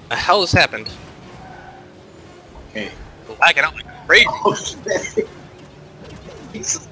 The hell has happened? Okay. Lagging out like crazy. Oh shit. Jesus